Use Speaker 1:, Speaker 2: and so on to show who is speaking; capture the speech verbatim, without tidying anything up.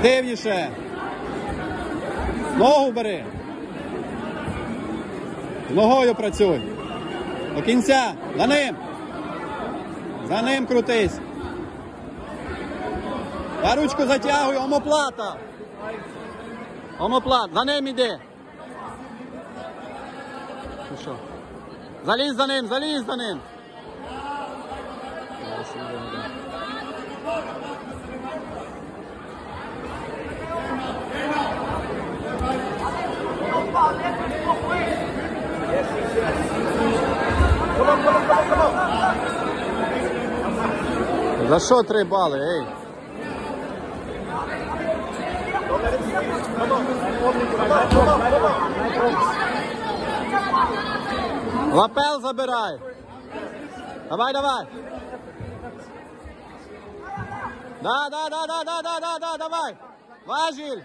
Speaker 1: Активніше. Ногу бери. Ногою працюй. До кінця. За ним. За ним крутись. Та ручку затягуй. Омоплата. Омоплат. За ним іди. Ну що? Залізь за ним, залізь за ним. За що три бали, ей? Лапел забирай. Давай, давай. Да, да, да, да, да, да, да, да, давай. Важіль.